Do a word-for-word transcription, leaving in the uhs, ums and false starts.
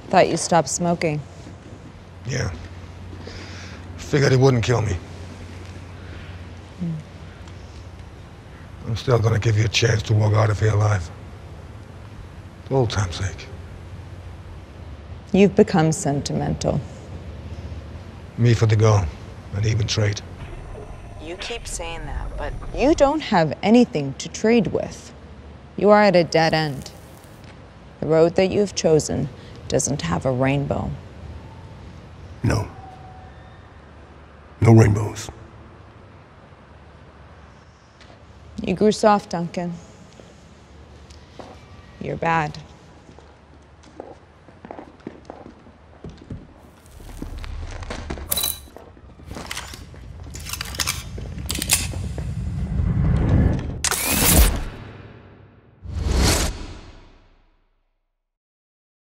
Thought you stopped smoking. Yeah. Figured it wouldn't kill me. Mm. I'm still gonna give you a chance to walk out of here alive. For old time's sake. You've become sentimental. Me for the go, and even trade. You keep saying that, but you don't have anything to trade with. You are at a dead end. The road that you've chosen doesn't have a rainbow. No. No rainbows. You grew soft, Duncan. You're bad.